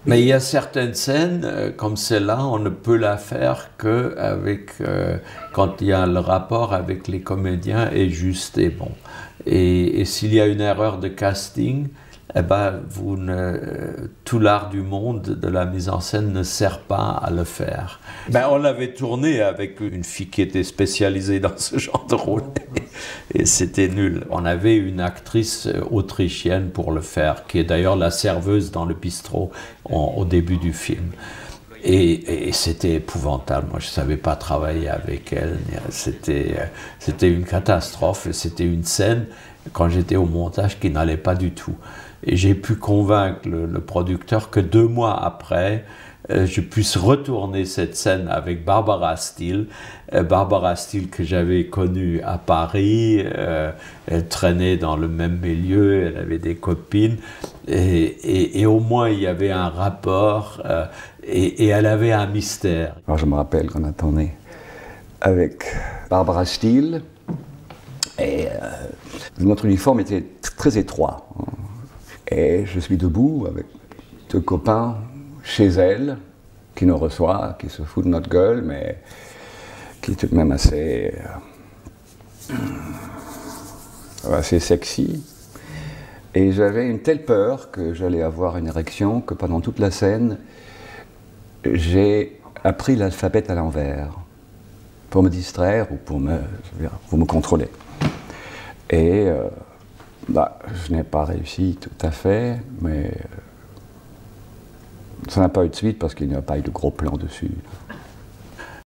Mais il y a certaines scènes, comme celle-là, on ne peut la faire que avec, quand il y a le rapport avec les comédiens est juste et bon. Et s'il y a une erreur de casting, eh ben, tout l'art du monde de la mise en scène ne sert pas à le faire. Ben, on l'avait tourné avec une fille qui était spécialisée dans ce genre de rôle et c'était nul. On avait une actrice autrichienne pour le faire, qui est d'ailleurs la serveuse dans le bistrot au début du film. Et c'était épouvantable. Moi, je ne savais pas travailler avec elle. C'était une catastrophe. C'était une scène, quand j'étais au montage, qui n'allait pas du tout. Et j'ai pu convaincre le producteur que 2 mois après, je puisse retourner cette scène avec Barbara Steele. Barbara Steele que j'avais connue à Paris, elle traînait dans le même milieu, elle avait des copines, et au moins il y avait un rapport, et elle avait un mystère. Alors je me rappelle qu'on a tourné avec Barbara Steele, et notre uniforme était très étroit. Et je suis debout avec 2 copains chez elle, qui nous reçoit, qui se fout de notre gueule, mais qui est tout de même assez sexy. Et j'avais une telle peur que j'allais avoir une érection que pendant toute la scène, j'ai appris l'alphabet à l'envers pour me distraire ou pour me contrôler. Et je n'ai pas réussi tout à fait, mais ça n'a pas eu de suite parce qu'il n'y a pas eu de gros plan dessus.